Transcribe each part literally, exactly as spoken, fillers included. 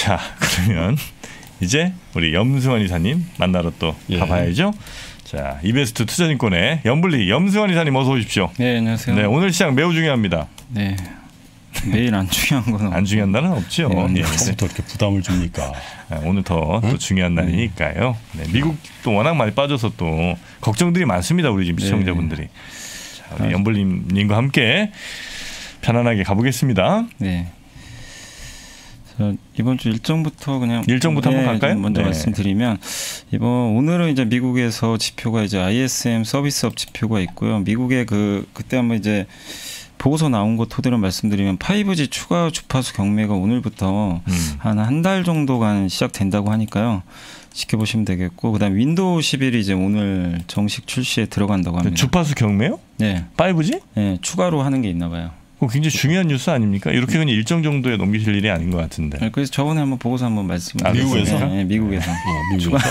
자, 그러면 이제 우리 염승환 이사님 만나러 또 예. 가봐야죠. 자, 이베스트 투자증권의 염블리 염승환 이사님 어서 오십시오. 네, 안녕하세요. 네, 오늘 시장 매우 중요합니다. 네, 매일 안 중요한 건 안 중요한 날은 없죠. 네, 처음부터 이렇게 부담을 줍니까? 네, 오늘 더 또 중요한 날이니까요. 네, 미국도 워낙 많이 빠져서 또 걱정들이 많습니다. 우리 지금 시청자분들이. 네. 자, 우리 염블리님과 함께 편안하게 가보겠습니다. 네. 자, 이번 주 일정부터 그냥 일정부터 네, 한번 갈까요? 먼저 네. 말씀드리면 이번 오늘은 이제 미국에서 지표가 이제 아이에스엠 서비스업 지표가 있고요. 미국의 그 그때 한번 이제 보고서 나온 거 토대로 말씀드리면 파이브지 추가 주파수 경매가 오늘부터 음. 한 한 달 정도간 시작된다고 하니까요. 지켜보시면 되겠고, 그다음 윈도우 십일이 이제 오늘 정식 출시에 들어간다고 합니다. 주파수 경매요? 네. 파이브지? 네, 추가로 하는 게 있나 봐요. 그거 굉장히 중요한 뉴스 아닙니까? 이렇게 그냥 일정 정도에 넘기실 일이 아닌 것 같은데. 네, 그래서 저번에 한번 보고서 한번 말씀을 아, 미국에서? 네, 네, 미국에서. 어, 미국에서.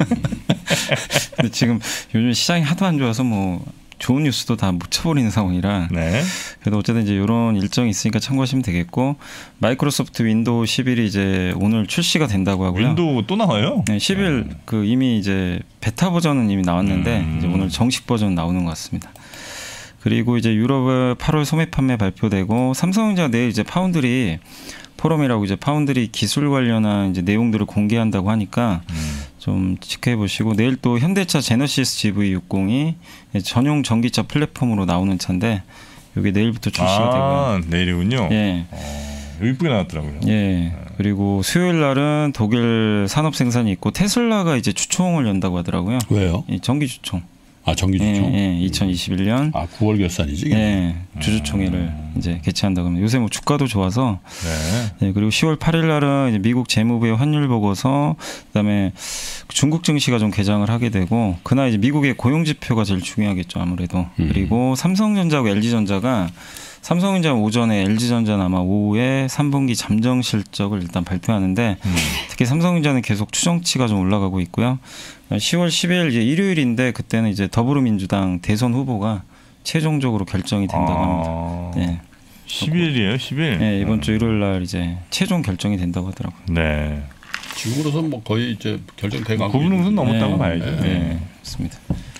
근데 지금 요즘 시장이 하도 안 좋아서 뭐 좋은 뉴스도 다 묻혀버리는 상황이라. 네. 그래도 어쨌든 이제 이런 일정이 있으니까 참고하시면 되겠고, 마이크로소프트 윈도우 십일이 이제 오늘 출시가 된다고 하고요. 윈도우 또 나와요? 네, 십일 음. 그 이미 이제 베타 버전은 이미 나왔는데 음. 이제 오늘 정식 버전 나오는 것 같습니다. 그리고 이제 유럽의 팔월 소매 판매 발표되고, 삼성전자 내일 이제 파운드리 포럼이라고 이제 파운드리 기술 관련한 이제 내용들을 공개한다고 하니까 음. 좀 체크해 보시고, 내일 또 현대차 제너시스 지브이 육십이 전용 전기차 플랫폼으로 나오는 차인데 이게 내일부터 출시가 아, 되고요. 내일이군요. 예. 어, 이쁘게 나왔더라고요. 예. 그리고 수요일 날은 독일 산업 생산이 있고 테슬라가 이제 주총을 연다고 하더라고요. 왜요? 예, 전기 주총. 아, 정기 주총. 예, 예, 이천이십일 년. 아, 구월 결산이지. 예, 주주총회를 음. 이제 개최한다고 합니다. 요새 뭐 주가도 좋아서. 네. 예, 그리고 시월 팔일 날은 이제 미국 재무부의 환율 보고서, 그다음에 중국 증시가 좀 개장을 하게 되고, 그날 이제 미국의 고용 지표가 제일 중요하겠죠, 아무래도. 음. 그리고 삼성전자하고 엘지전자가 삼성전자 오전에, 엘지전자는 아마 오후에 삼 분기 잠정 실적을 일단 발표하는데 음. 특히 삼성전자는 계속 추정치가 좀 올라가고 있고요. 시월 십일 이제 일요일인데 그때는 이제 더불어민주당 대선 후보가 최종적으로 결정이 된다고 아. 합니다. 네. 십 일이에요, 십 일? 네, 이번 주 일요일 날 이제 최종 결정이 된다고 하더라고요. 네. 지금으로서는 뭐 거의 이제 결정돼가고 구 분은 넘었다고 네. 봐야죠. 네, 네. 맞습니다.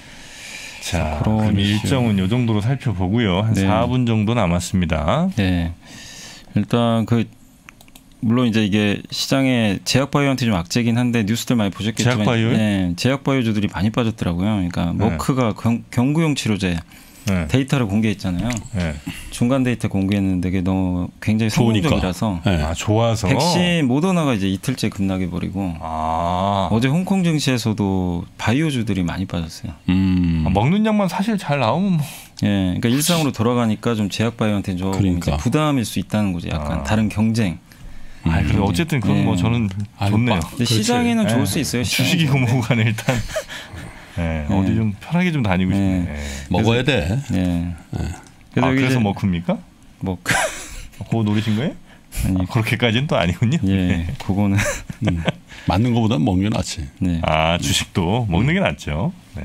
자, 그럼 일정은 이 정도로 살펴보고요. 한 네. 사 분 정도 남았습니다. 네. 일단 그 물론 이제 이게 시장에 제약바이오한테 좀 악재긴 한데 뉴스들 많이 보셨겠지만, 제약바이오요? 네, 제약바이오주들이 많이 빠졌더라고요. 그러니까 머크가 경, 경구용 치료제 네. 데이터를 공개했잖아요. 네. 중간 데이터 공개했는데 그게 너무 굉장히 성공적이라서 네. 아, 좋아서 백신 모더나가 이제 이틀째 급락해 버리고 아. 어제 홍콩 증시에서도 바이오주들이 많이 빠졌어요. 음. 아, 먹는 약만 사실 잘 나오면 뭐. 예, 그러니까 일상으로 돌아가니까 좀 제약바이오한테 좀 그러니까. 부담일 수 있다는 거죠. 약간 아. 다른 경쟁. 아, 음. 그래 어쨌든 그건 네. 뭐 저는 좋네요. 근데 시장에는 좋을 수 있어요. 주식이고 뭐고 간에 일단. 네, 네. 어디 좀 편하게 좀 다니고 싶네. 네. 네. 먹어야 돼. 네. 네. 그래서, 아, 그래서 머크입니까? 머크. 그거 노리신 거예요? 아니, 아, 그렇게까지는 또 아니군요. 예, 네. 그거는 음. 맞는 것보다는 먹는 게 낫지. 네. 아, 주식도 음. 먹는 게 낫죠. 네.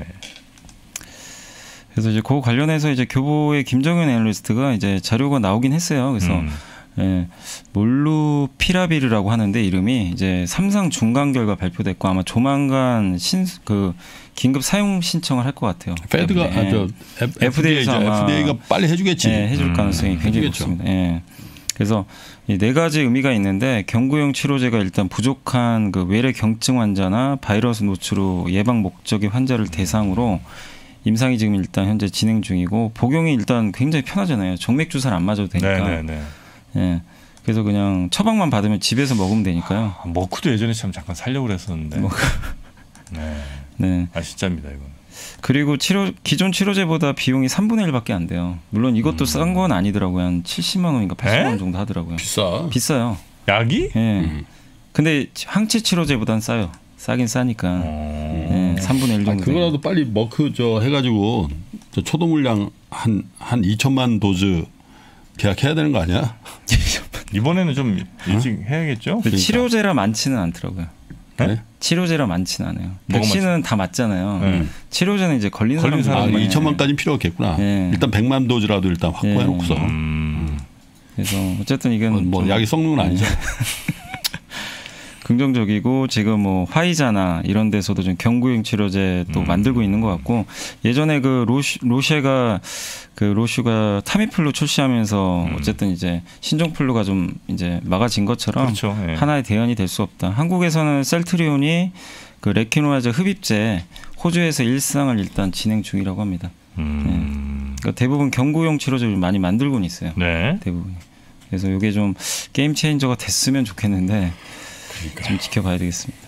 그래서 이제 그 관련해서 이제 교보의 김정현 애널리스트가 이제 자료가 나오긴 했어요. 그래서 음. 예, 몰루피라비르라고 하는데 이름이 이제 삼상 중간 결과 발표됐고 아마 조만간 신 그 긴급 사용 신청을 할 것 같아요. 페드가 예. 아, 저 에프디에이죠. 에프디에이가 빨리 해주겠지. 예, 해줄 가능성이 음. 굉장히 해주겠죠. 높습니다. 예. 그래서 이 네 가지 의미가 있는데 경구용 치료제가 일단 부족한 그 외래 경증 환자나 바이러스 노출 후 예방 목적의 환자를 대상으로 임상이 지금 일단 현재 진행 중이고 복용이 일단 굉장히 편하잖아요. 정맥 주사를 안 맞아도 되니까. 네네네. 예. 그래서 그냥 처방만 받으면 집에서 먹으면 되니까요. 아, 머크도 예전에 참 잠깐 살려고 그랬었는데. 머크. 네. 네. 아 진짜입니다 이건. 그리고 치료 기존 치료제보다 비용이 삼분의 일밖에 안 돼요. 물론 이것도 음. 싼 건 아니더라고요. 한 칠십만 원인가 팔십만 원 정도 하더라고요. 비싸. 비싸요. 약이? 예. 네. 음. 근데 항체 치료제보단 싸요. 싸긴 싸니까. 음. 네, 삼분의 일 정도. 아, 그거라도 빨리 머크 저 해가지고 저 초도 물량 한 한 이천만 도즈 계약해야 되는 거 아니야? 이번에는 좀 일찍 어? 해야겠죠? 그러니까. 치료제라 많지는 않더라고요. 네? 치료제라 많지는 않아요. 백신은 다 맞잖아요. 네. 치료제는 이제 걸린, 걸린 사람 아, 이천만까지는 필요 없겠구나. 네. 일단 백만 도즈라도 일단 확보해 놓고서. 네. 음. 그래서 어쨌든 이건 뭐, 뭐 약이 썩는 건 아니죠. 긍정적이고 지금 뭐 화이자나 이런 데서도 좀 경구용 치료제 또 음. 만들고 있는 것 같고 예전에 그 로시, 로쉐가 그 로슈가 타미플루 출시하면서 음. 어쨌든 이제 신종플루가 좀 이제 막아진 것처럼 그렇죠. 예. 하나의 대안이 될 수 없다. 한국에서는 셀트리온이 그 레키노아제 흡입제 호주에서 일상을 일단 진행 중이라고 합니다. 음. 그러니까 대부분 경구용 치료제를 많이 만들고는 있어요. 네. 대부분이. 그래서 이게 좀 게임 체인저가 됐으면 좋겠는데 그러니까. 좀 지켜봐야 되겠습니다.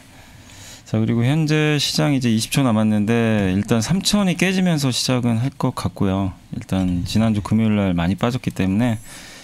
자 그리고 현재 시장 이제 이십 초 남았는데 일단 삼천이 깨지면서 시작은 할 것 같고요. 일단 지난주 금요일 날 많이 빠졌기 때문에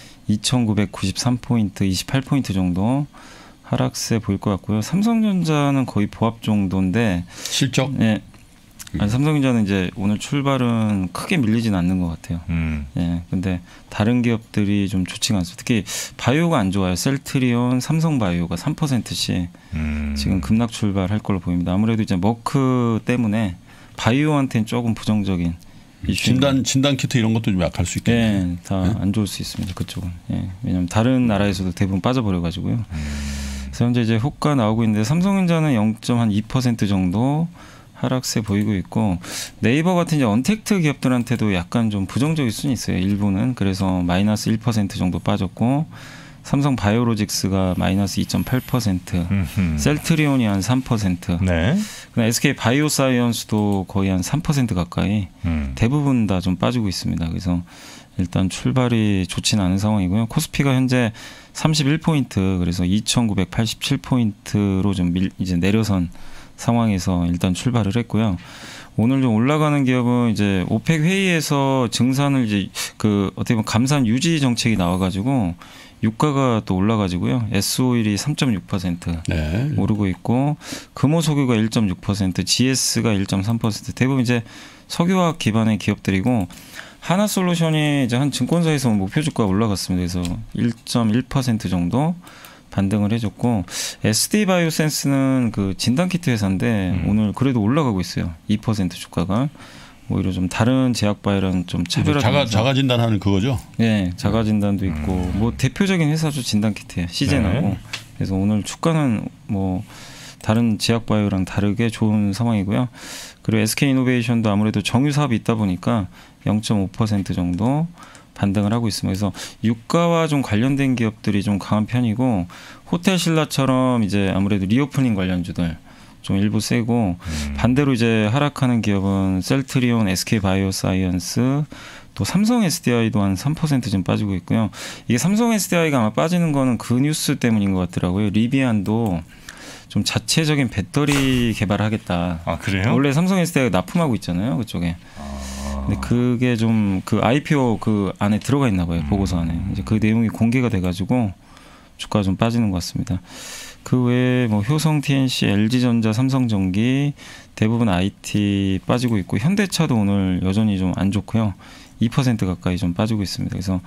이천구백구십삼 포인트, 이십팔 포인트 정도 하락세 보일 것 같고요. 삼성전자는 거의 보합 정도인데 실적? 네. 아니, 삼성전자는 이제 오늘 출발은 크게 밀리진 않는 것 같아요. 음. 예. 근데 다른 기업들이 좀 좋지가 않습니다. 특히 바이오가 안 좋아요. 셀트리온, 삼성바이오가 삼 퍼센트씩 음. 지금 급락 출발할 걸로 보입니다. 아무래도 이제 머크 때문에 바이오한테는 조금 부정적인 이슈. 진단 진단 키트 이런 것도 좀 약할 수 있겠네요. 예, 다 안 좋을 수 있습니다. 그쪽은. 예. 왜냐하면 다른 나라에서도 대부분 빠져버려 가지고요. 그래서 현재 이제 호가 나오고 있는데 삼성전자는 영 점 이 퍼센트 정도 하락세 보이고 있고 네이버 같은 이제 언택트 기업들한테도 약간 좀 부정적일 수는 있어요. 일부는. 그래서 마이너스 일 퍼센트 정도 빠졌고 삼성 바이오로직스가 마이너스 이 점 팔 퍼센트, 음흠. 셀트리온이 한 삼 퍼센트, 네. 그다음 에스케이 바이오사이언스도 거의 한 삼 퍼센트 가까이 음. 대부분 다 좀 빠지고 있습니다. 그래서 일단 출발이 좋지는 않은 상황이고요. 코스피가 현재 삼십일 포인트, 그래서 이천구백팔십칠 포인트로 좀 밀, 이제 내려선 상황에서 일단 출발을 했고요. 오늘 좀 올라가는 기업은 이제 오펙 회의에서 증산을 이제 그 어떻게 보면 감산 유지 정책이 나와가지고 유가가 또 올라가지고요. 에스오일이 삼 점 육 퍼센트 네. 오르고 있고 금호석유가 일 점 육 퍼센트, 지에스가 일 점 삼 퍼센트 대부분 이제 석유화학 기반의 기업들이고 하나솔루션이 이제 한 증권사에서 목표 주가 올라갔습니다. 그래서 일 점 일 퍼센트 정도 반등을 해줬고 에스디바이오센스는 그 진단키트 회사인데 음. 오늘 그래도 올라가고 있어요. 이 퍼센트 주가가 오히려 좀 다른 제약바이오랑 좀 차별화되면서 자가 자가 진단하는 그거죠. 네, 자가 진단도 있고 음. 뭐 대표적인 회사죠. 진단키트에 시젠하고 네. 그래서 오늘 주가는 뭐 다른 제약바이오랑 다르게 좋은 상황이고요. 그리고 에스케이이노베이션도 아무래도 정유 사업이 있다 보니까 영 점 오 퍼센트 정도 반등을 하고 있습니다. 그래서 유가와 좀 관련된 기업들이 좀 강한 편이고 호텔 신라처럼 이제 아무래도 리오프닝 관련주들 좀 일부 세고 음. 반대로 이제 하락하는 기업은 셀트리온, 에스케이바이오사이언스 또 삼성 에스디아이도 한 삼 퍼센트 좀 빠지고 있고요. 이게 삼성 에스디아이가 아마 빠지는 거는 그 뉴스 때문인 것 같더라고요. 리비안도 좀 자체적인 배터리 개발하겠다. 아 그래요? 원래 삼성 에스디아이가 납품하고 있잖아요. 그쪽에. 근데 그게 좀 그 아이피오 그 안에 들어가 있나 봐요. 보고서 안에. 이제 그 내용이 공개가 돼가지고 주가가 좀 빠지는 것 같습니다. 그 외에 뭐 효성 티엔씨, 엘지전자, 삼성전기 대부분 아이티 빠지고 있고 현대차도 오늘 여전히 좀 안 좋고요. 이 퍼센트 가까이 좀 빠지고 있습니다. 그래서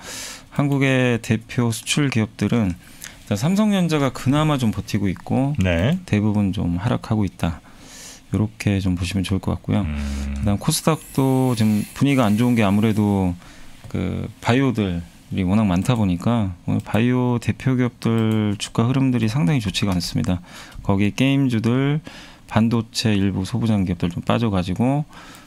한국의 대표 수출 기업들은 일단 삼성전자가 그나마 좀 버티고 있고 네. 대부분 좀 하락하고 있다. 이렇게 좀 보시면 좋을 것 같고요. 음. 그다음 코스닥도 지금 분위기가 안 좋은 게 아무래도 그 바이오들이 워낙 많다 보니까 오늘 바이오 대표 기업들 주가 흐름들이 상당히 좋지가 않습니다. 거기에 게임주들, 반도체 일부 소부장 기업들 좀 빠져가지고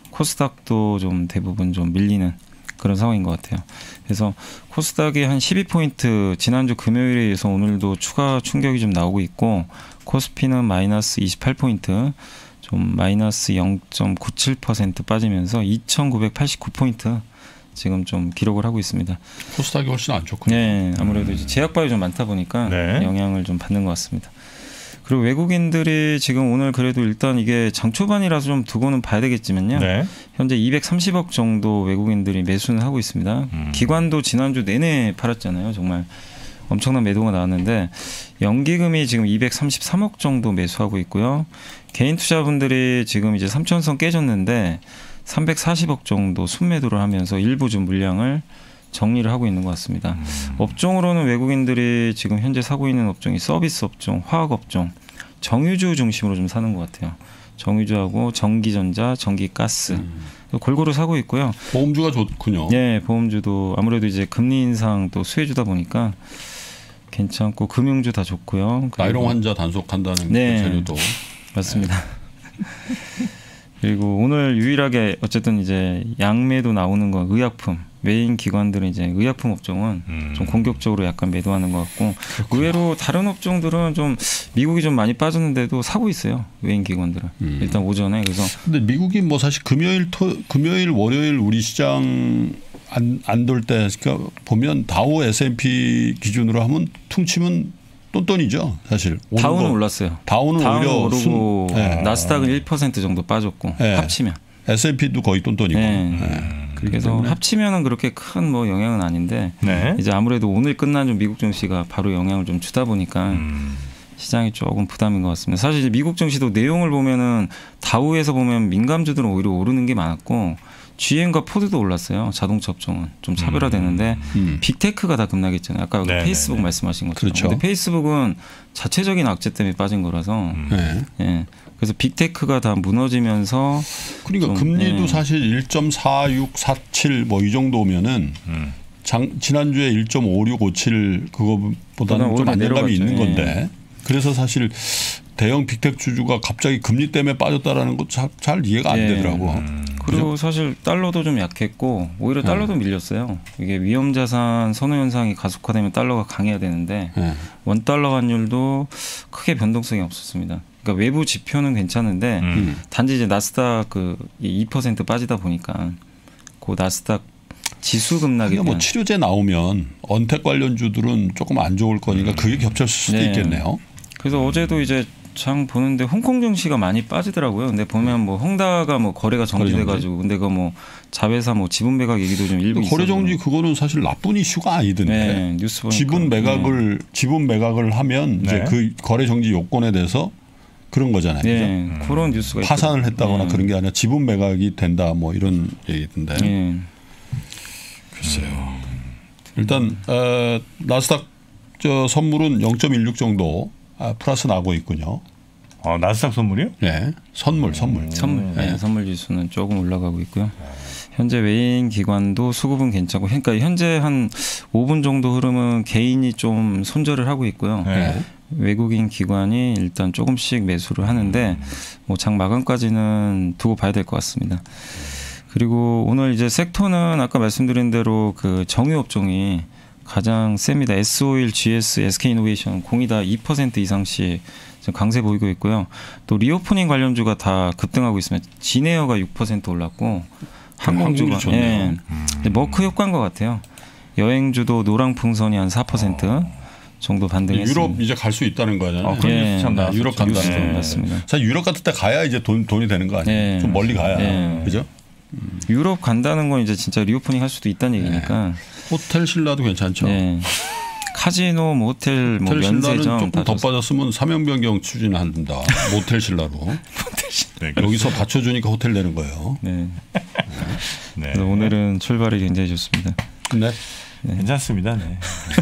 코스닥도 좀 대부분 좀 밀리는 그런 상황인 것 같아요. 그래서 코스닥이 한 십이 포인트 지난주 금요일에 의해서 오늘도 추가 충격이 좀 나오고 있고 코스피는 마이너스 이십팔 포인트 좀 마이너스 영 점 구칠 퍼센트 빠지면서 이천구백팔십구 포인트 지금 좀 기록을 하고 있습니다. 코스닥이 훨씬 안 좋군요. 네, 아무래도 이제 제약바이오 좀 많다 보니까 네. 영향을 좀 받는 것 같습니다. 그리고 외국인들이 지금 오늘 그래도 일단 이게 장 초반이라서 좀 두고는 봐야 되겠지만요. 네. 현재 이백삼십억 정도 외국인들이 매수는 하고 있습니다. 음. 기관도 지난주 내내 팔았잖아요. 정말 엄청난 매도가 나왔는데 연기금이 지금 이백삼십삼억 정도 매수하고 있고요. 개인 투자분들이 지금 이제 삼천선 깨졌는데 삼백사십억 정도 순매도를 하면서 일부 좀 물량을 정리를 하고 있는 것 같습니다. 음. 업종으로는 외국인들이 지금 현재 사고 있는 업종이 서비스 업종, 화학 업종, 정유주 중심으로 좀 사는 것 같아요. 정유주하고 전기전자, 전기가스 음. 골고루 사고 있고요. 보험주가 좋군요. 네, 보험주도 아무래도 이제 금리 인상 또 수혜주다 보니까 괜찮고 금융주 다 좋고요. 나이롱 환자 단속한다는 네. 그 재료도 맞습니다. 네. 그리고 오늘 유일하게 어쨌든 이제 양매도 나오는 건 의약품 메인 기관들은 이제 의약품 업종은 음. 좀 공격적으로 약간 매도하는 것 같고 그렇구나. 의외로 다른 업종들은 좀 미국이 좀 많이 빠졌는데도 사고 있어요. 메인 기관들은 음. 일단 오전에 그래서 근데 미국이 뭐 사실 금요일 토 금요일 월요일 우리 시장 안 안 돌 때 그러니까 보면 다우 에스 앤 피 기준으로 하면 퉁치면 똔똔이죠 사실. 다우는 올랐어요. 다우는, 다우는 오히려 오르고 순, 네. 나스닥은 일 퍼센트 정도 빠졌고 네. 합치면 에스 앤 피도 거의 똔똔이고. 네. 네. 그래서 합치면은 그렇게 큰 뭐 영향은 아닌데 네. 이제 아무래도 오늘 끝난 좀 미국 증시가 바로 영향을 좀 주다 보니까 음. 시장이 조금 부담인 것 같습니다. 사실 이제 미국 증시도 내용을 보면은 다우에서 보면 민감주들은 오히려 오르는 게 많았고 지엠과 포드도 올랐어요. 자동차 업종은 좀 차별화되는데 음. 빅테크가 다 급락했잖아요. 아까 네네네. 페이스북 말씀하신 것처럼. 그렇죠. 근데 페이스북은 자체적인 악재 때문에 빠진 거라서. 음. 네. 예. 그래서 빅테크가 다 무너지면서 그러니까 좀, 금리도 예. 사실 일 점 사육 사칠 뭐 이 정도면은 음. 장, 지난주에 일 점 오육오칠 그거보다는 좀 안정감이 있는 건데. 예. 그래서 사실 대형 빅테크 주주가 갑자기 금리 때문에 빠졌다라는 거 잘 이해가 안 예. 되더라고. 음. 그리고 그죠? 사실 달러도 좀 약했고 오히려 달러도 네. 밀렸어요. 이게 위험자산 선호 현상이 가속화되면 달러가 강해야 되는데 네. 원달러 환율도 크게 변동성이 없었습니다. 그러니까 외부 지표는 괜찮은데 음. 단지 이제 나스닥 그 이 퍼센트 빠지다 보니까 그 나스닥 지수 급락이 뭐 치료제 나오면 언택 관련주들은 조금 안 좋을 거니까 그게 겹쳤을 수도 네. 있겠네요. 그래서 어제도 이제 장 보는데 홍콩 증시가 많이 빠지더라고요. 근데 보면 뭐 헝다가 뭐 거래가 정지돼가지고 근데 그 뭐 자회사 뭐 지분 매각 얘기도 좀 일부 거래 정지 그거는 사실 나쁜 이슈가 아니던데. 네, 뉴스 보니까. 지분 매각을 네. 지분 매각을 하면 네. 이제 그 거래 정지 요건에 대해서 그런 거잖아요. 네, 그죠? 그런 뉴스가 파산을 있더라고요. 했다거나 네. 그런 게 아니라 지분 매각이 된다 뭐 이런 얘기던데. 네. 글쎄요. 음. 일단 어, 나스닥 저 선물은 영 점 일육 정도. 아, 플러스 나고 있군요. 아, 나스닥 선물이요? 네, 선물, 선물, 선물. 네. 네, 선물 지수는 조금 올라가고 있고요. 현재 외인 기관도 수급은 괜찮고, 그러니까 현재 한 오 분 정도 흐름은 개인이 좀 손절을 하고 있고요. 네. 외국인 기관이 일단 조금씩 매수를 하는데, 뭐 장 마감까지는 두고 봐야 될 것 같습니다. 그리고 오늘 이제 섹터는 아까 말씀드린 대로 그 정유 업종이 가장 셉니다. 에스오일, 지에스, 에스케이이노베이션 공이 다 이 퍼센트 이상씩 강세 보이고 있고요. 또 리오프닝 관련주가 다 급등하고 있습니다. 진에어가 육 퍼센트 올랐고 항공주가 예. 음. 머크 효과인 것 같아요. 여행주도 노랑풍선이 한 사 퍼센트 정도 반등했습니다. 유럽 이제 갈 수 있다는 거잖아요. 아, 예. 참 네, 유럽 간다는 거. 네. 맞습니다. 사실 유럽 같은 때 가야 이제 돈, 돈이 되는 거 아니에요? 예. 좀 멀리 가야. 예. 그죠? 음. 유럽 간다는 건 이제 진짜 리오프닝 할 수도 있다는 얘기니까. 네. 호텔 신라도 괜찮죠. 네. 카지노, 뭐 호텔, 뭐 호텔 면세점 조금 더 빠졌으면 사명 변경 추진한다. 모텔 신라로. 네, 여기서 받쳐주니까 호텔 내는 거예요. 네. 네. 그래서 오늘은 출발이 굉장히 좋습니다. 네. 네. 괜찮습니다. 네.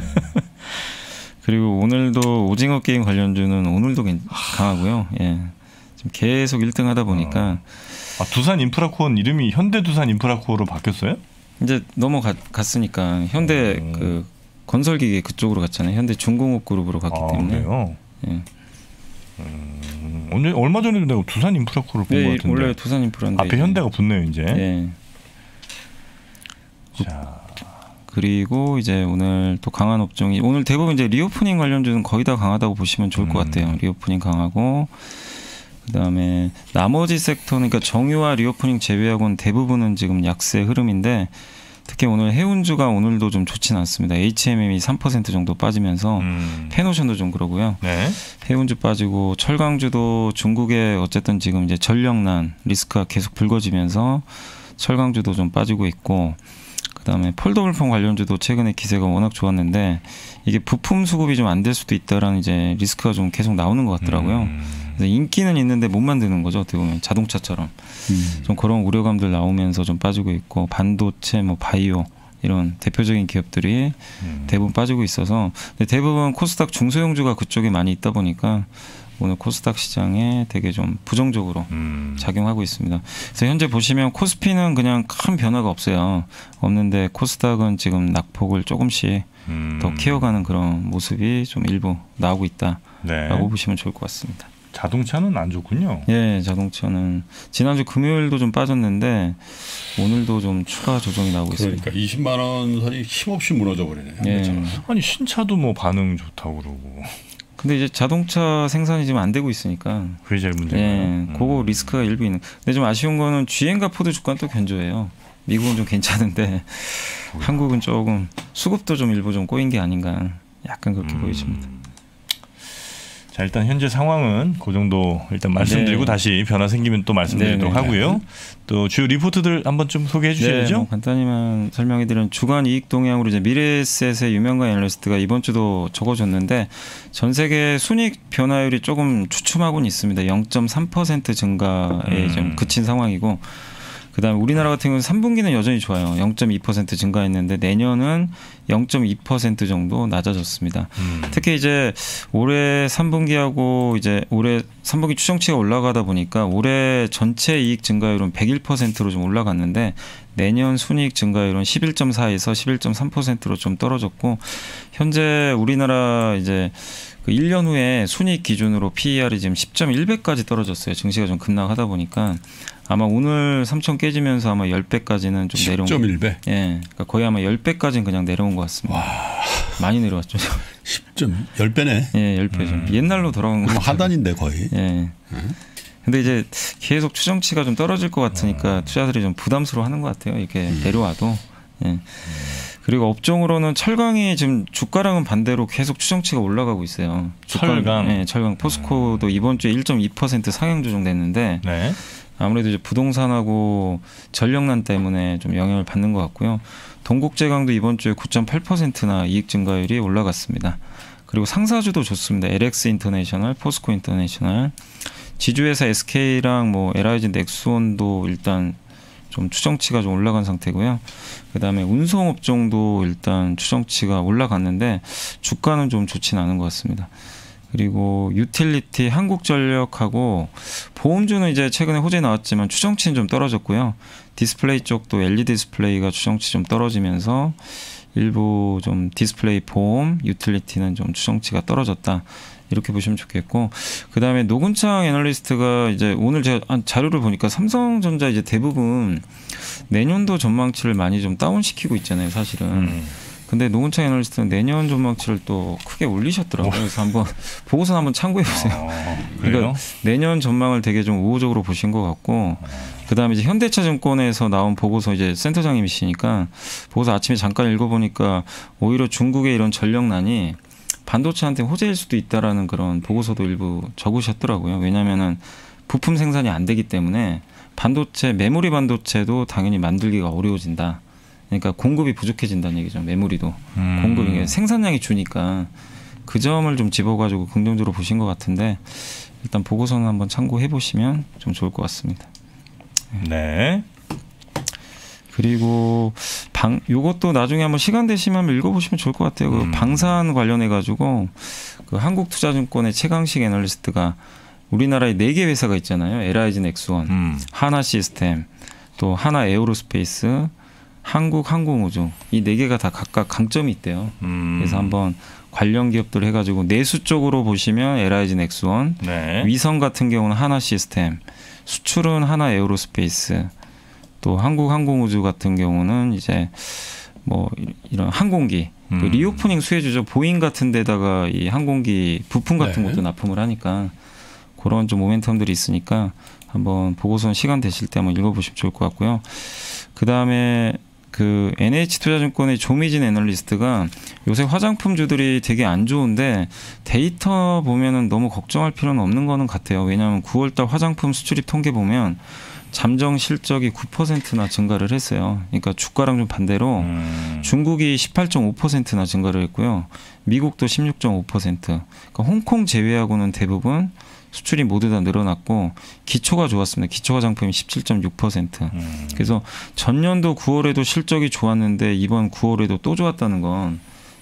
그리고 오늘도 오징어 게임 관련주는 오늘도 강하고요. 예. 지금 계속 일 등 하다 보니까. 아, 두산 인프라코어는 이름이 현대 두산 인프라코어로 바뀌었어요? 이제 넘어갔으니까 현대 음. 그 건설기계 그쪽으로 갔잖아요. 현대 중공업 그룹으로 갔기 아, 때문에. 그래요? 예. 음, 언제 얼마 전에도 내가 두산 인프라코어를 본 것 네, 같은데. 원래 두산 인프라인데 앞에 현대가 붙네요, 이제. 예. 자. 그리고 이제 오늘 또 강한 업종이 오늘 대부분 이제 리오프닝 관련주는 거의 다 강하다고 보시면 좋을 것 같아요. 리오프닝 강하고 그다음에 나머지 섹터는 그러니까 정유와 리오프닝 제외하고는 대부분은 지금 약세 흐름인데 특히 오늘 해운주가 오늘도 좀 좋지는 않습니다. 에이치엠엠이 삼 퍼센트 정도 빠지면서 음. 페노션도 좀 그러고요. 네. 해운주 빠지고 철강주도 중국의 어쨌든 지금 이제 전력난 리스크가 계속 불거지면서 철강주도 좀 빠지고 있고 그다음에 폴더블폰 관련주도 최근에 기세가 워낙 좋았는데 이게 부품 수급이 좀 안 될 수도 있다라는 이제 리스크가 좀 계속 나오는 것 같더라고요. 음. 그래서 인기는 있는데 못 만드는 거죠. 어떻게 보면 자동차처럼 음. 좀 그런 우려감들 나오면서 좀 빠지고 있고 반도체, 뭐 바이오 이런 대표적인 기업들이 음. 대부분 빠지고 있어서 근데 대부분 코스닥 중소형주가 그쪽에 많이 있다 보니까 오늘 코스닥 시장에 되게 좀 부정적으로 음. 작용하고 있습니다. 그래서 현재 보시면 코스피는 그냥 큰 변화가 없어요. 없는데 코스닥은 지금 낙폭을 조금씩 음. 더 키워가는 그런 모습이 좀 일부 나오고 있다라고 네. 보시면 좋을 것 같습니다. 자동차는 안 좋군요. 예, 자동차는 지난주 금요일도 좀 빠졌는데 오늘도 좀 추가 조정이 나오고 그러니까 있습니다. 이십만 원 선이 힘없이 무너져 버리네요. 예. 아니 신차도 뭐 반응 좋다고 그러고. 근데 이제 자동차 생산이 지금 안 되고 있으니까 그게 제일 문제예요. 예, 음. 그거 리스크가 일부 있는. 근데 좀 아쉬운 거는 지엠과 포드 주가는 또 견조해요. 미국은 좀 괜찮은데 뭐야. 한국은 조금 수급도 좀 일부 좀 꼬인 게 아닌가 약간 그렇게 음. 보여집니다. 자, 일단 현재 상황은 그 정도 일단 말씀드리고 네. 다시 변화 생기면 또 말씀드리도록 네, 네. 하고요. 또 주요 리포트들 한번 좀 소개해 주셔야죠. 네, 뭐 간단히만 설명해 드리면 주간 이익 동향으로 이제 미래에셋의 유명한 애널리스트가 이번 주도 적어줬는데 전 세계 순이익 변화율이 조금 주춤하고는 있습니다. 영 점 삼 퍼센트 증가에 음. 좀 그친 상황이고 그다음에 우리나라 같은 경우는 삼 분기는 여전히 좋아요. 영 점 이 퍼센트 증가했는데 내년은 영 점 이 퍼센트 정도 낮아졌습니다. 음. 특히 이제 올해 삼 분기하고 이제 올해 삼 분기 추정치가 올라가다 보니까 올해 전체 이익 증가율은 백일 퍼센트로 좀 올라갔는데 내년 순이익 증가율은 십일 점 사에서 십일 점 삼 퍼센트로 좀 떨어졌고 현재 우리나라 이제 그 일 년 후에 순이익 기준으로 피이알이 지금 십 점 일 배까지 떨어졌어요. 증시가 좀 급락하다 보니까 아마 오늘 삼천 깨지면서 아마 십 배까지는 좀 내려온 십 점 일 배? 예. 그러니까 거의 아마 십 배까지는 그냥 내려온 것 같습니다. 와. 많이 내려왔죠. 십 점 십 배네. 예, 십 배죠. 음. 옛날로 돌아온 거 하단인데 거의. 예. 음. 근데 이제 계속 추정치가 좀 떨어질 것 같으니까 음. 투자들이 좀 부담스러워 하는 것 같아요. 이렇게 음. 내려와도. 예. 음. 그리고 업종으로는 철강이 지금 주가랑은 반대로 계속 추정치가 올라가고 있어요. 주가, 철강. 네, 철강. 포스코도 이번 주에 일 점 이 퍼센트 상향 조정됐는데 네. 아무래도 이제 부동산하고 전력난 때문에 좀 영향을 받는 것 같고요. 동국제강도 이번 주에 구 점 팔 퍼센트나 이익 증가율이 올라갔습니다. 그리고 상사주도 좋습니다. 엘엑스 인터내셔널, 포스코 인터내셔널, 지주회사 에스케이랑 뭐 에라이즌 넥스원도 일단 좀 추정치가 좀 올라간 상태고요. 그다음에 운송업종도 일단 추정치가 올라갔는데 주가는 좀 좋지는 않은 것 같습니다. 그리고 유틸리티, 한국전력하고 보험주는 이제 최근에 호재 나왔지만 추정치는 좀 떨어졌고요. 디스플레이 쪽도 엘이디 디스플레이가 추정치 좀 떨어지면서 일부 좀 디스플레이, 보험, 유틸리티는 좀 추정치가 떨어졌다. 이렇게 보시면 좋겠고, 그 다음에 노근창 애널리스트가 이제 오늘 제가 자료를 보니까 삼성전자 이제 대부분 내년도 전망치를 많이 좀 다운시키고 있잖아요, 사실은. 음. 근데 노근창 애널리스트는 내년 전망치를 또 크게 올리셨더라고요. 그래서 한번 보고서 한번 참고해 보세요. 아, 그러니까 내년 전망을 되게 좀 우호적으로 보신 것 같고, 그 다음에 이제 현대차증권에서 나온 보고서 이제 센터장님이시니까 보고서 아침에 잠깐 읽어보니까 오히려 중국의 이런 전력난이 반도체한테 호재일 수도 있다라는 그런 보고서도 일부 적으셨더라고요. 왜냐하면은 부품 생산이 안 되기 때문에 반도체, 메모리 반도체도 당연히 만들기가 어려워진다. 그러니까 공급이 부족해진다는 얘기죠. 메모리도 음. 공급이 생산량이 주니까 그 점을 좀 집어가지고 긍정적으로 보신 것 같은데 일단 보고서는 한번 참고해 보시면 좀 좋을 것 같습니다. 네. 그리고 방 요것도 나중에 한번 시간 되시면 한번 읽어보시면 좋을 것 같아요. 음. 그 방산 관련해 가지고 그 한국투자증권의 최강식 애널리스트가 우리나라에 네 개 회사가 있잖아요. 에라이즌 엑스원, 음. 하나시스템, 또 하나에어로스페이스, 한국항공우주 이 네 개가 다 각각 강점이 있대요. 음. 그래서 한번 관련 기업들 해가지고 내수 쪽으로 보시면 에라이즌 엑스원, 네. 위성 같은 경우는 하나시스템, 수출은 하나에어로스페이스, 또 한국항공우주 같은 경우는 이제 뭐 이런 항공기 음. 그 리오프닝 수혜주죠. 보잉 같은 데다가 이 항공기 부품 같은 네. 것도 납품을 하니까 그런 좀 모멘텀들이 있으니까 한번 보고서는 시간 되실 때 한번 읽어보시면 좋을 것 같고요. 그 다음에 그 엔에이치투자증권의 조미진 애널리스트가 요새 화장품주들이 되게 안 좋은데 데이터 보면은 너무 걱정할 필요는 없는 거는 같아요. 왜냐하면 구월달 화장품 수출입 통계 보면 잠정 실적이 구 퍼센트나 증가를 했어요. 그러니까 주가랑 좀 반대로 음. 중국이 십팔 점 오 퍼센트나 증가를 했고요. 미국도 십육 점 오 퍼센트. 그러니까 홍콩 제외하고는 대부분 수출이 모두 다 늘어났고 기초가 좋았습니다. 기초 화장품이 십칠 점 육 퍼센트. 음. 그래서 전년도 구월에도 실적이 좋았는데 이번 구월에도 또 좋았다는 건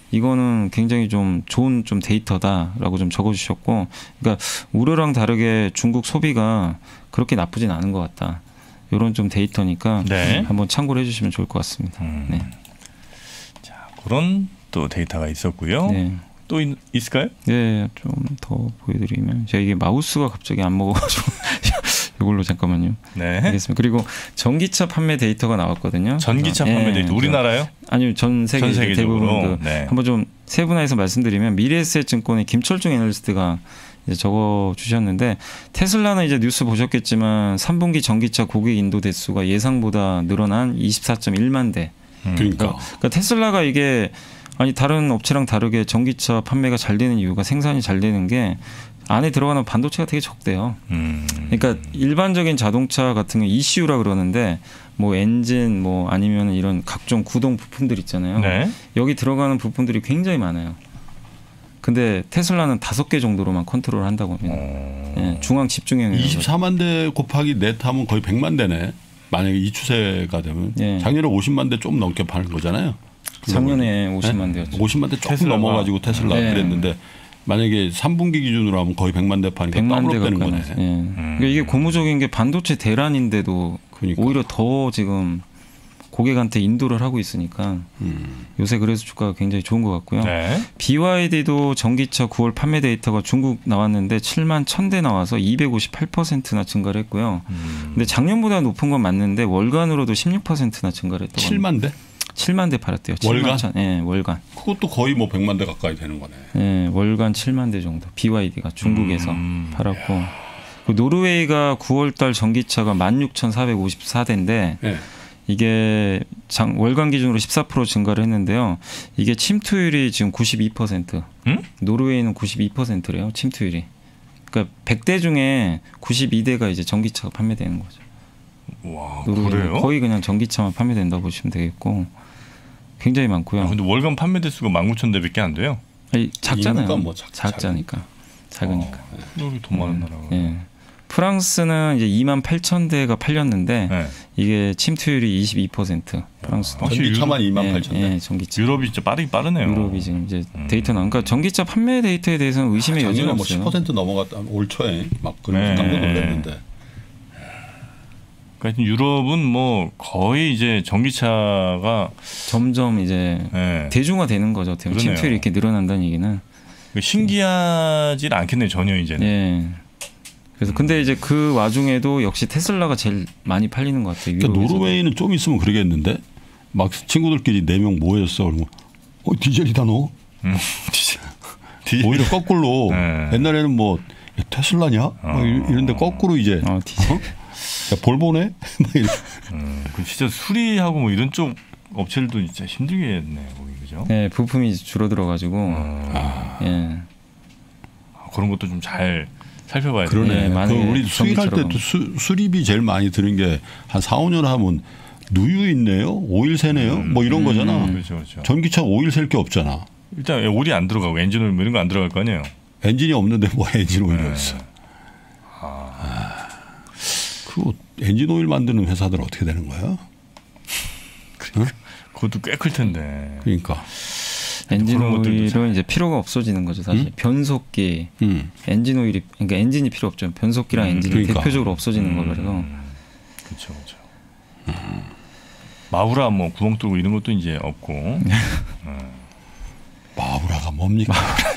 이거는 굉장히 좀 좋은 좀 데이터다라고 좀 적어주셨고, 그러니까 우려랑 다르게 중국 소비가 그렇게 나쁘진 않은 것 같다. 이런 좀 데이터니까 네. 한번 참고를 해주시면 좋을 것 같습니다. 음. 네. 자, 그런 또 데이터가 있었고요. 네. 또 있, 있을까요? 네, 좀 더 보여드리면 제가 이게 마우스가 갑자기 안 먹어가지고 이걸로 잠깐만요. 네. 알겠습니다. 그리고 전기차 판매 데이터가 나왔거든요. 전기차 그래서, 판매 예, 데이터 우리나라요? 아니요, 전 세계 전 세계적으로. 대부분 그 네. 한번 좀 세분화해서 말씀드리면 미래에셋증권의 김철중 애널리스트가 이제 적어 주셨는데, 테슬라는 이제 뉴스 보셨겠지만 삼 분기 전기차 고객 인도 대수가 예상보다 늘어난 이십사 점 일만 대. 음. 그러니까. 그러니까 테슬라가 이게 아니 다른 업체랑 다르게 전기차 판매가 잘 되는 이유가 생산이 잘 되는 게 안에 들어가는 반도체가 되게 적대요. 음. 그러니까 일반적인 자동차 같은 경 이씨유라 그러는데 뭐 엔진 뭐 아니면 이런 각종 구동 부품들 있잖아요. 네. 여기 들어가는 부품들이 굉장히 많아요. 근데 테슬라는 다섯 개 정도로만 컨트롤 한다고 합니다. 어. 예, 중앙 집중형. 이십사만 대 곱하기 넷 하면 거의 백만 대네. 만약에 이 추세가 되면 예. 작년에 오십만 대 좀 넘게 파는 거잖아요. 작년에 오십만 대였죠. 오십만 대 조금 테슬라가. 넘어가지고 테슬라 네. 그랬는데 만약에 삼 분기 기준으로 하면 거의 백만 대 파니까 백만 대 더블업 되는 가까이 거네. 나왔어요. 예. 그러니까 이게 고무적인 게 반도체 대란인데도 그러니까. 오히려 더 지금 고객한테 인도를 하고 있으니까 음. 요새 그래서 주가가 굉장히 좋은 것 같고요. 네. 비와이디도 전기차 구월 판매 데이터가 중국 나왔는데 칠만 천 대 나와서 이백오십팔 퍼센트나 증가를 했고요. 음. 근데 작년보다 높은 건 맞는데 월간으로도 십육 퍼센트나 증가를 했다고 합니다. 칠만 대? 칠만 대 팔았대요. 월간? 칠만 천. 예, 월간. 그것도 거의 뭐 백만 대 가까이 되는 거네. 예, 월간 칠만 대 정도. 비와이디가 중국에서 음. 팔았고. 그 노르웨이가 구월 달 전기차가 만 육천사백오십사 대인데 네. 이게 장, 월간 기준으로 십사 퍼센트 증가를 했는데요. 이게 침투율이 지금 구십이 퍼센트. 음? 노르웨이는 구십이 퍼센트래요. 침투율이. 그러니까 백 대 중에 구십이 대가 이제 전기차가 판매되는 거죠. 와, 노르웨이는 그래요? 거의 그냥 전기차만 판매된다고 보시면 되겠고 굉장히 많고요. 아, 근데 월간 판매 대수가 만 구천 대밖에 안 돼요. 아니, 작잖아요. 인구가 뭐 작- 작자니까. 작으니까. 어, 여기 더 많은 나라가. 예. 프랑스는 이제 이만 팔천 대가 팔렸는데 네. 이게 침투율이 이십이 퍼센트. 프랑스도. 확실히 전기차만 이만 예, 팔천 대. 예, 전기차. 유럽이 진짜 빠르긴 빠르네요. 유럽이 지금 이제 음. 데이터 나온. 그러니까 전기차 판매 데이터에 대해서는 의심의 여지는 작년에 뭐 없어요. 십 퍼센트 넘어갔다 올 초에 막 네. 그런 깜짝 놀랐는데. 그러니까 유럽은 뭐 거의 이제 전기차가 점점 이제 예. 대중화되는 거죠. 어떻게 보면. 그러네요. 침투율이 이렇게 늘어난다는 얘기는. 신기하지 않겠네요 전혀 이제는. 예. 그래서 근데 이제 그 와중에도 역시 테슬라가 제일 많이 팔리는 것 같아요. 그러니까 유럽에서도. 노르웨이는 좀 있으면 그러겠는데 막 친구들끼리 네 명 모였어. 그러면 어 디젤이다 너. 음. 디- 오히려 거꾸로 네. 옛날에는 뭐 야, 테슬라냐? 막 이런데 거꾸로 이제 어, 디젤. 어? 야, 볼보네? 막 이렇게. 음, 그 진짜 수리하고 뭐 이런 쪽 업체들도 진짜 힘들겠네요, 거기 그죠? 네, 부품이 줄어들어가지고. 아, 예. 그런 것도 좀 잘 살펴봐야 돼요. 그러네. 네, 그 만약에 우리 수입할 전기처럼. 때도 수, 수리비 제일 많이 드는 게 한 사, 오 년 하면 누유 있네요. 오일 새네요. 뭐 이런 거잖아. 그렇죠, 그렇죠. 전기차 오일 셀 게 없잖아. 일단 올이 안 들어가고 엔진 오일 뭐 이런 거 안 들어갈 거 아니에요. 엔진이 없는데 뭐 엔진 오일이 네. 있어. 아, 그 엔진 오일 만드는 회사들 어떻게 되는 거야? 그것도 꽤 클 텐데. 그러니까. 엔진 그런 것들도 오일은 이제 필요가 없어지는 거죠, 사실. 음? 변속기, 음. 엔진 오일이 그러니까 엔진이 필요 없죠. 변속기랑 음, 엔진이 그러니까. 대표적으로 없어지는 거라서. 그렇죠, 그렇죠. 마우라 뭐 구멍 뚫고 이런 것도 이제 없고. 마우라가 뭡니까?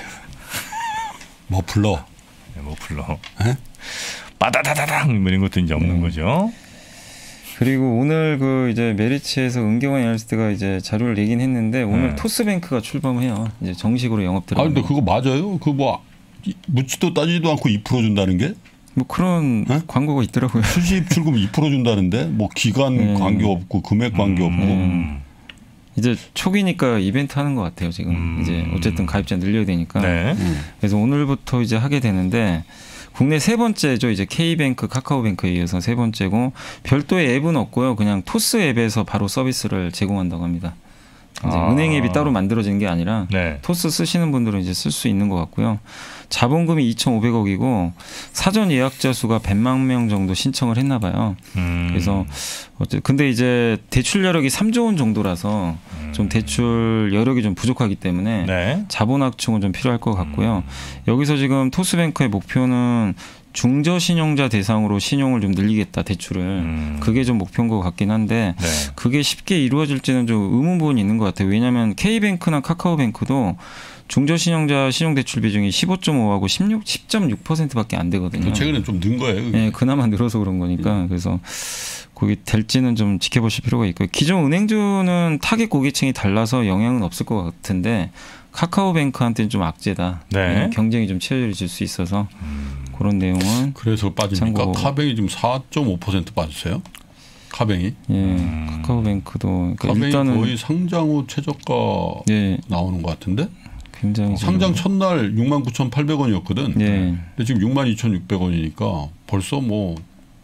머플러. 네, 뭐 불러. 에? 빠다다다당 뭐 이런 것도 이제 없는 음. 거죠. 그리고 오늘 그 이제 메리츠에서 은경원 애널리스트가 이제 자료를 내긴 했는데 오늘 네. 토스뱅크가 출범해요. 이제 정식으로 영업 아 들어가는. 근데 그거 맞아요? 그 뭐 묻지도 따지지도 않고 이 퍼센트 준다는 게 뭐 그런 에? 광고가 있더라고요. 수시입 출금 이 퍼센트 준다는데 뭐 기간 네. 관계 없고 금액 관계 없고 음. 이제 초기니까 이벤트 하는 것 같아요. 지금 음. 이제 어쨌든 가입자 늘려야 되니까. 네. 그래서 오늘부터 이제 하게 되는데 국내 세 번째죠. 이제 K뱅크, 카카오뱅크에 이어서 세 번째고 별도의 앱은 없고요. 그냥 토스 앱에서 바로 서비스를 제공한다고 합니다. 이제 아. 은행 앱이 따로 만들어진 게 아니라 네. 토스 쓰시는 분들은 이제 쓸 수 있는 것 같고요. 자본금이 이천오백억이고 사전 예약자 수가 백만 명 정도 신청을 했나 봐요. 음. 그래서 어째 근데 이제 대출 여력이 삼조 원 정도라서 음. 좀 대출 여력이 좀 부족하기 때문에 네. 자본 확충은 좀 필요할 것 같고요. 여기서 지금 토스뱅크의 목표는 중저신용자 대상으로 신용을 좀 늘리겠다 대출을 음. 그게 좀 목표인 것 같긴 한데 네. 그게 쉽게 이루어질지는 좀 의문 부분이 있는 것 같아요. 왜냐하면 K뱅크나 카카오뱅크도 중저신용자 신용대출 비중이 십오 점 오하고 십육, 십 점 육 퍼센트밖에 안 되거든요. 최근에 좀 는 거예요. 그게. 네, 그나마 늘어서 그런 거니까 그래서 거기 될지는 좀 지켜보실 필요가 있고요. 기존 은행주는 타겟 고객층이 달라서 영향은 없을 것 같은데 카카오뱅크한테는 좀 악재다. 네. 경쟁이 좀 치열해질 수 있어서 음. 그런 내용은 그래서 빠집니까? 참고. 카뱅이 지금 사 점 오 퍼센트 빠졌어요. 카뱅이. 예, 음. 카카오뱅크도 그러니까 카뱅이 일단은 거의 상장 후 최저가 예, 나오는 것 같은데. 굉장히 상장 첫날 육만 구천팔백 원이었거든. 예. 근데 지금 육만 이천육백 원이니까 벌써 뭐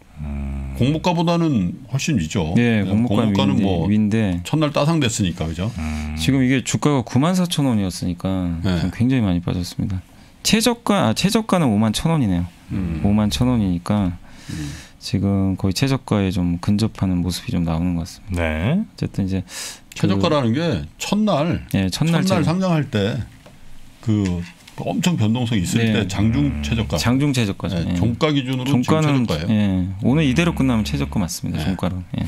음. 공모가보다는 훨씬 위죠. 예, 공모가는 공모가는 위인데, 뭐 위인데 첫날 따상됐으니까 그죠. 음. 지금 이게 주가가 구만 사천 원이었으니까 네. 좀 굉장히 많이 빠졌습니다. 최저가 아, 최저가는 오만 천 원이네요. 음. 오만 천 원이니까 음. 지금 거의 최저가에 좀 근접하는 모습이 좀 나오는 것 같습니다. 네. 어쨌든 이제 최저가라는 게 첫날 예, 첫날, 첫날 최- 상장할 때 그 엄청 변동성이 있을 네. 때 장중 최저가. 장중 최저가죠. 네, 예. 종가 기준으로 지금 종가는 최저가예요. 예, 오늘 이대로 끝나면 최저가 맞습니다. 네. 종가로. 예.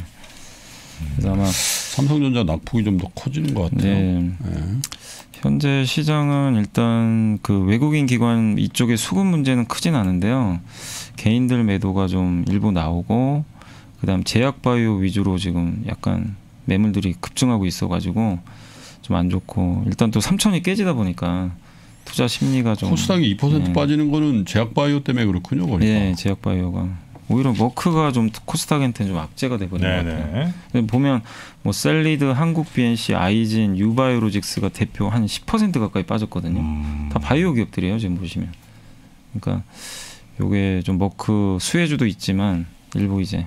그래서 아마 삼성전자 낙폭이 좀 더 커지는 것 같아요. 네, 네. 현재 시장은 일단 그 외국인 기관 이쪽에 수급 문제는 크진 않은데요. 개인들 매도가 좀 일부 나오고 그다음 제약 바이오 위주로 지금 약간 매물들이 급증하고 있어가지고 좀 안 좋고 일단 또 삼천이 깨지다 보니까 투자 심리가 좀 코스닥이 이 퍼센트 예. 빠지는 거는 제약바이오 때문에 그렇군요. 그러니까. 예, 제약 바이오가 오히려 머크가 좀 코스닥한테는 좀 악재가 돼버린 것 같아요. 네네. 보면 뭐 셀리드, 한국 비엔씨, 아이진, 유바이오로직스가 대표 한 십 퍼센트 가까이 빠졌거든요. 음. 다 바이오 기업들이에요 지금 보시면. 그러니까 요게 좀 머크 수혜주도 있지만 일부 이제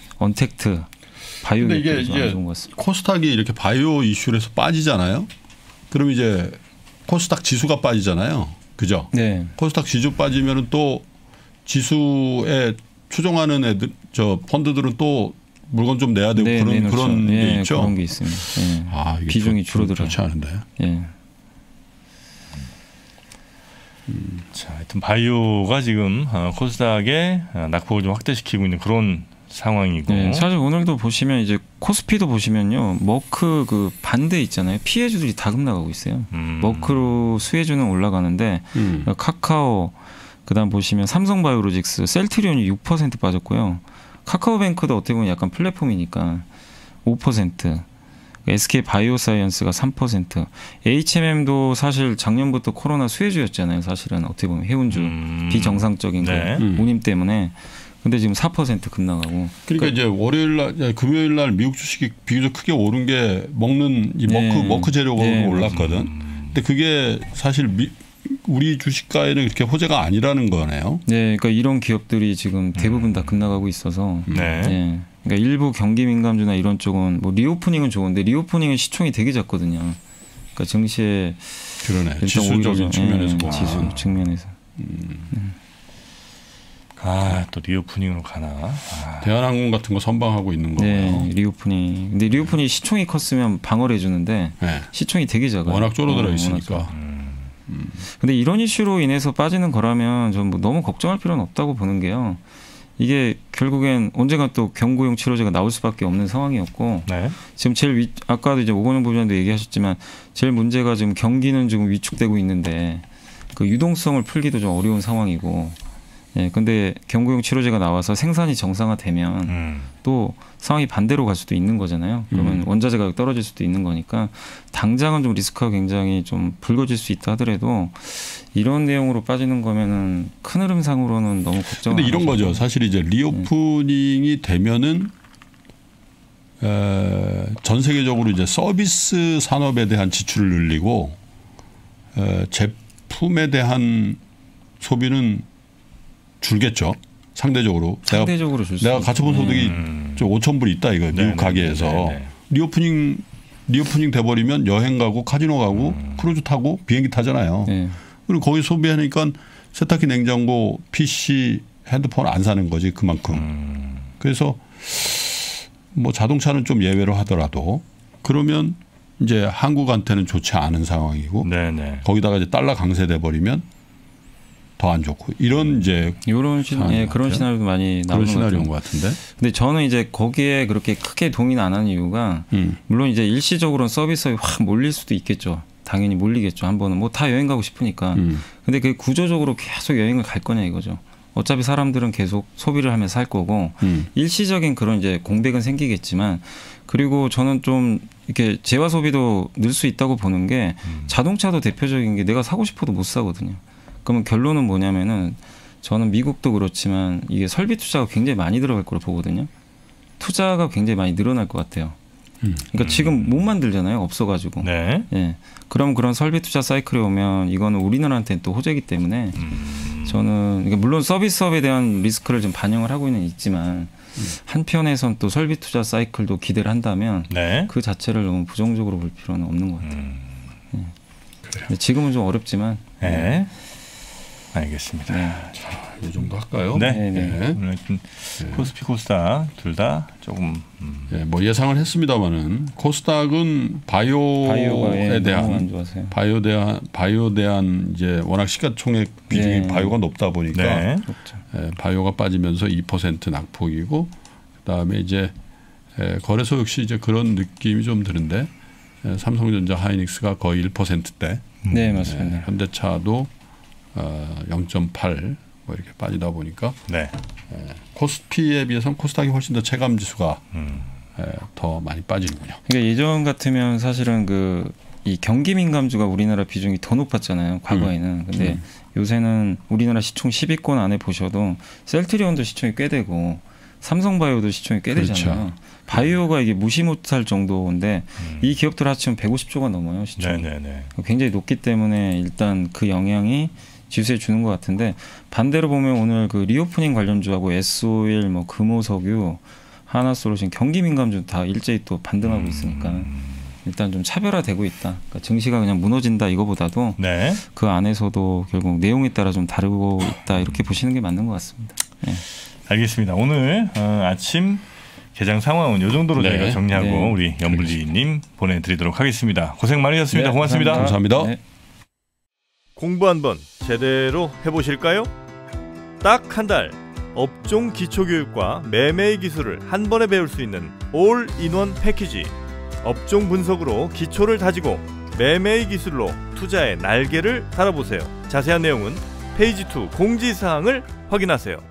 언택트 바이오 근데 이게 기업들이 좀 안 이제 좋은 것 같습니다. 코스닥이 이렇게 바이오 이슈에서 빠지잖아요. 그럼 이제 코스닥 지수가 빠지잖아요. 그죠? 네, 코스닥 지수 빠지면은 또 지수에 추종하는 애들 저 펀드들은 또 물건 좀 내야 되고 네, 그런 내놓죠. 그런 예, 게 있죠. 그런 게 있습니다. 예. 아, 이게 비중이 좋- 줄어들어요. 좋지 않은데. 예. 자, 하여튼 바이오가 지금 어, 코스닥의 어, 낙폭을 좀 확대시키고 있는 그런 상황이고. 네, 사실 오늘도 보시면 이제 코스피도 보시면요 머크 그 반대 있잖아요 피해주들이 다 급나가고 있어요. 음. 머크로 수혜주는 올라가는데 음. 카카오 그다음 보시면 삼성바이오로직스, 셀트리온이 육 퍼센트 빠졌고요. 카카오뱅크도 어떻게 보면 약간 플랫폼이니까 오 퍼센트. 에스케이바이오사이언스가 삼 퍼센트. 에이치엠엠도 사실 작년부터 코로나 수혜주였잖아요. 사실은 어떻게 보면 해운주 음. 비정상적인 네. 그 음. 운임 때문에. 근데 지금 사 퍼센트 급나가고. 그러니까 이제 월요일 날, 금요일 날 미국 주식이 비교적 크게 오른 게 먹는 이 머크 네. 머크 재료가 네, 올랐거든. 근데 그게 사실 미, 우리 주식가에는 그렇게 호재가 아니라는 거네요. 네, 그러니까 이런 기업들이 지금 대부분 다 급나가고 있어서. 네. 예. 그러니까 일부 경기 민감주나 이런 쪽은 뭐 리오프닝은 좋은데 리오프닝은 시총이 되게 작거든요. 그러니까 증시에 그러네. 일단 지수적인 오히려 측면에서 예, 보면. 지수 측면에서. 아, 또 리오프닝으로 가나. 아. 대한항공 같은 거 선방하고 있는 거고요. 네, 리오프닝. 근데 리오프닝 시총이 컸으면 방어를 해주는데 네. 시총이 되게 작아요. 워낙 쫄아들어 어, 있으니까. 워낙 작아요. 근데 이런 이슈로 인해서 빠지는 거라면 전 뭐 너무 걱정할 필요는 없다고 보는 게요. 이게 결국엔 언젠가 또 경구용 치료제가 나올 수밖에 없는 상황이었고 네. 지금 제일 위, 아까도 이제 오건영 부장도 얘기하셨지만 제일 문제가 지금 경기는 지금 위축되고 있는데 그 유동성을 풀기도 좀 어려운 상황이고 예, 근데 경구용 치료제가 나와서 생산이 정상화되면 음. 또 상황이 반대로 갈 수도 있는 거잖아요. 그러면 음. 원자재 가격 떨어질 수도 있는 거니까 당장은 좀 리스크가 굉장히 좀 불거질 수 있다 하더라도 이런 내용으로 빠지는 거면은 큰 흐름상으로는 너무 걱정. 근데 이런 거죠. 사실 이제 리오프닝이 되면은 에, 전 세계적으로 이제 서비스 산업에 대한 지출을 늘리고 에, 제품에 대한 소비는 줄겠죠. 상대적으로. 상대적으로 줄 수. 내가, 내가 가처분 소득이 음. 좀 오천 불 있다 이거 미국 네네. 가게에서 네네. 리오프닝 리오프닝 돼버리면 여행 가고 카지노 가고 음. 크루즈 타고 비행기 타잖아요. 네. 그리고 거기 소비하니까 세탁기, 냉장고, 피씨, 핸드폰 안 사는 거지 그만큼. 음. 그래서 뭐 자동차는 좀 예외로 하더라도 그러면 이제 한국한테는 좋지 않은 상황이고 네네. 거기다가 이제 달러 강세돼 버리면 더 안 좋고 이런 이제 이런 시, 예, 그런 시나리오도 많이 나오는 시나리오인 것 같은데. 근데 저는 이제 거기에 그렇게 크게 동의는 안 하는 이유가 음. 물론 이제 일시적으로는 서비스에 확 몰릴 수도 있겠죠. 당연히 몰리겠죠. 한 번은 뭐 다 여행 가고 싶으니까. 음. 근데 그 구조적으로 계속 여행을 갈 거냐 이거죠. 어차피 사람들은 계속 소비를 하면서 살 거고 음. 일시적인 그런 이제 공백은 생기겠지만 그리고 저는 좀 이렇게 재화 소비도 늘 수 있다고 보는 게 음. 자동차도 대표적인 게 내가 사고 싶어도 못 사거든요. 그러면 결론은 뭐냐면은 저는 미국도 그렇지만 이게 설비 투자가 굉장히 많이 들어갈 거로 보거든요. 투자가 굉장히 많이 늘어날 것 같아요. 음. 그러니까 음. 지금 못 만들잖아요. 없어가지고. 네. 예. 그럼 그런 설비 투자 사이클에 오면 이거는 우리나라한테는 또 호재이기 때문에 음. 저는 그러니까 물론 서비스업에 대한 리스크를 좀 반영을 하고 있는 있지만 음. 한편에선 또 설비 투자 사이클도 기대를 한다면 네. 그 자체를 너무 부정적으로 볼 필요는 없는 것 같아요. 음. 예. 근데 지금은 좀 어렵지만. 네. 네. 알겠습니다. 네. 자, 이 정도 할까요? 네. 네. 네. 오늘 네. 코스피, 코스닥 둘 다 조금 음. 네, 뭐 예상을 했습니다만은 코스닥은 바이오에 예, 대한 바이오 대한 바이오 대한 이제 워낙 시가총액 비중이 네. 바이오가 높다 보니까 네. 예, 바이오가 빠지면서 이 퍼센트 낙폭이고 그다음에 이제 예, 거래소 역시 이제 그런 느낌이 좀 드는데 예, 삼성전자, 하이닉스가 거의 일 퍼센트대. 네, 맞습니다. 예, 현대차도 어, 영 점 팔 뭐 이렇게 빠지다 보니까 네. 에, 코스피에 비해서는 코스닥이 훨씬 더 체감 지수가 음. 에, 더 많이 빠지는군요. 그러니까 예전 같으면 사실은 그 이 경기 민감주가 우리나라 비중이 더 높았잖아요. 과거에는. 음. 근데 음. 요새는 우리나라 시총 십 위권 안에 보셔도 셀트리온도 시총이 꽤 되고 삼성바이오도 시총이 꽤 그렇죠. 되잖아요. 바이오가 이게 무시 못할 정도인데 음. 이 기업들 합치면 백오십조가 넘어요. 시총이. 네네네. 굉장히 높기 때문에 일단 그 영향이 지수에 주는 것 같은데 반대로 보면 오늘 그 리오프닝 관련주하고 에스오일, 뭐 금호석유, 하나솔루션, 경기 민감주 다 일제히 또 반등하고 음. 있으니까 일단 좀 차별화되고 있다. 그러니까 증시가 그냥 무너진다 이거보다도 네. 그 안에서도 결국 내용에 따라 좀 다르고 있다 이렇게 보시는 게 맞는 것 같습니다. 네. 알겠습니다. 오늘 어, 아침 개장 상황은 이 정도로 네. 저희가 정리하고 네. 우리 연블리님 보내드리도록 하겠습니다. 고생 많으셨습니다. 네, 고맙습니다. 감사합니다. 감사합니다. 네. 공부 한번 제대로 해보실까요? 딱 한 달 업종 기초교육과 매매의 기술을 한 번에 배울 수 있는 올인원 패키지. 업종 분석으로 기초를 다지고 매매의 기술로 투자의 날개를 달아보세요. 자세한 내용은 페이지 이 공지사항을 확인하세요.